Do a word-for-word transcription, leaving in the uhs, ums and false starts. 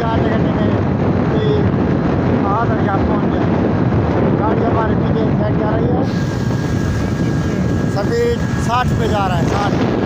आधे घंटे में कोई आधा घंटा पहुँच जाए। गाड़ी हमारे पीछे साइड जा रही है, स्पीड साठ पे जा रहा है, साठ।